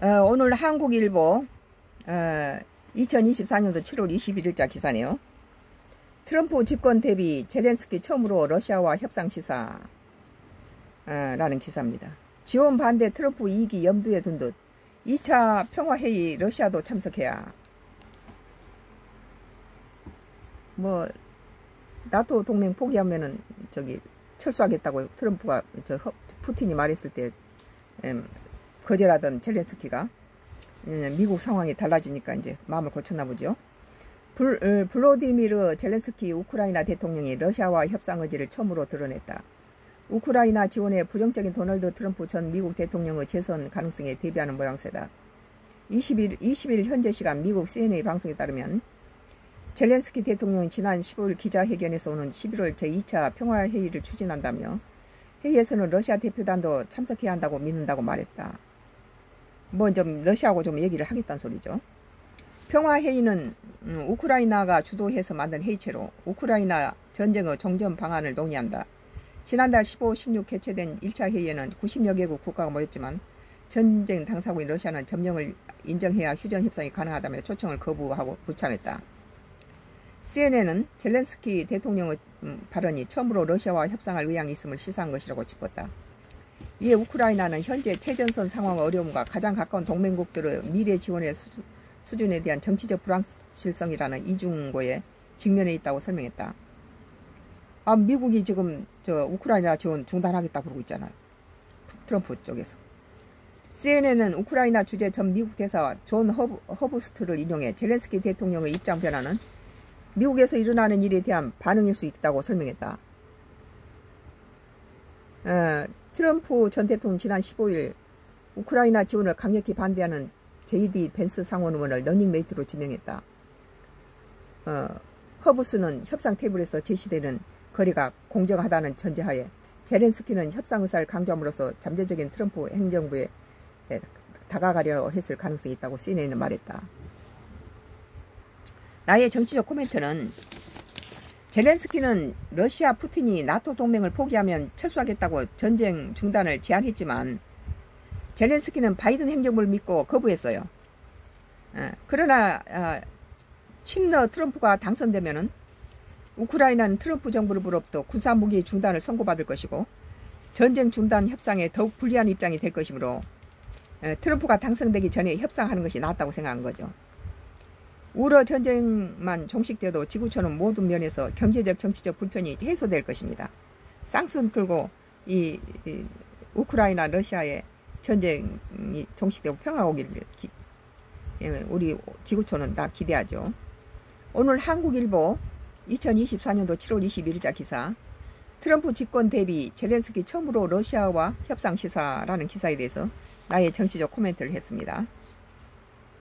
오늘 한국일보 2024년도 7월 21일자 기사네요. 트럼프 집권 대비 젤렌스키 처음으로 러시아와 협상 시사 라는 기사입니다. 지원 반대 트럼프 이익이 염두에 둔 듯 2차 평화회의 러시아도 참석해야. 뭐 나토 동맹 포기하면은 저기 철수하겠다고 트럼프가 푸틴이 말했을 때 거절하던 젤렌스키가 미국 상황이 달라지니까 이제 마음을 고쳤나 보죠. 블로디미르 젤렌스키 우크라이나 대통령이 러시아와 협상 의지를 처음으로 드러냈다. 우크라이나 지원에 부정적인 도널드 트럼프 전 미국 대통령의 재선 가능성에 대비하는 모양새다. 20일 현재 시간 미국 CNN 방송에 따르면 젤렌스키 대통령이 지난 15일 기자회견에서 오는 11월 제2차 평화회의를 추진한다며 회의에서는 러시아 대표단도 참석해야 한다고 믿는다고 말했다. 뭐 좀 러시아하고 좀 얘기를 하겠다는 소리죠. 평화회의는 우크라이나가 주도해서 만든 회의체로 우크라이나 전쟁의 종전 방안을 논의한다. 지난달 15, 16 개최된 1차 회의에는 90여 개국 국가가 모였지만 전쟁 당사국인 러시아는 점령을 인정해야 휴전 협상이 가능하다며 초청을 거부하고 불참했다. CNN은 젤렌스키 대통령의 발언이 처음으로 러시아와 협상할 의향이 있음을 시사한 것이라고 짚었다. 이에 우크라이나는 현재 최전선 상황의 어려움과 가장 가까운 동맹국들의 미래 지원의 수준에 대한 정치적 불확실성이라는 이중고에 직면해 있다고 설명했다. 미국이 지금 우크라이나 지원 중단하겠다고 그러고 있잖아요. 트럼프 쪽에서. CNN은 우크라이나 주재 전 미국 대사 존 허브스트를 인용해 젤렌스키 대통령의 입장 변화는 미국에서 일어나는 일에 대한 반응일 수 있다고 설명했다. 트럼프 전 대통령 지난 15일 우크라이나 지원을 강력히 반대하는 JD 벤스 상원의원을 러닝메이트로 지명했다. 허브스는 협상 테이블에서 제시되는 거리가 공정하다는 전제하에 젤렌스키는 협상 의사를 강조함으로써 잠재적인 트럼프 행정부에 다가가려 했을 가능성이 있다고 CNN은 말했다. 나의 정치적 코멘트는 젤렌스키는 러시아 푸틴이 나토 동맹을 포기하면 철수하겠다고 전쟁 중단을 제안했지만 젤렌스키는 바이든 행정부를 믿고 거부했어요. 그러나 친러 트럼프가 당선되면은 우크라이나는 트럼프 정부로부터 군사무기 중단을 선고받을 것이고 전쟁 중단 협상에 더욱 불리한 입장이 될 것이므로 트럼프가 당선되기 전에 협상하는 것이 낫다고 생각한 거죠. 우러 전쟁만 종식되어도 지구촌은 모든 면에서 경제적 정치적 불편이 해소될 것입니다. 쌍순 틀고 이 우크라이나 러시아의 전쟁이 종식되고 평화가 오기를 우리 지구촌은 다 기대하죠. 오늘 한국일보 2024년도 7월 21일자 기사 트럼프 집권 대비 젤렌스키 처음으로 러시아와 협상 시사라는 기사에 대해서 나의 정치적 코멘트를 했습니다.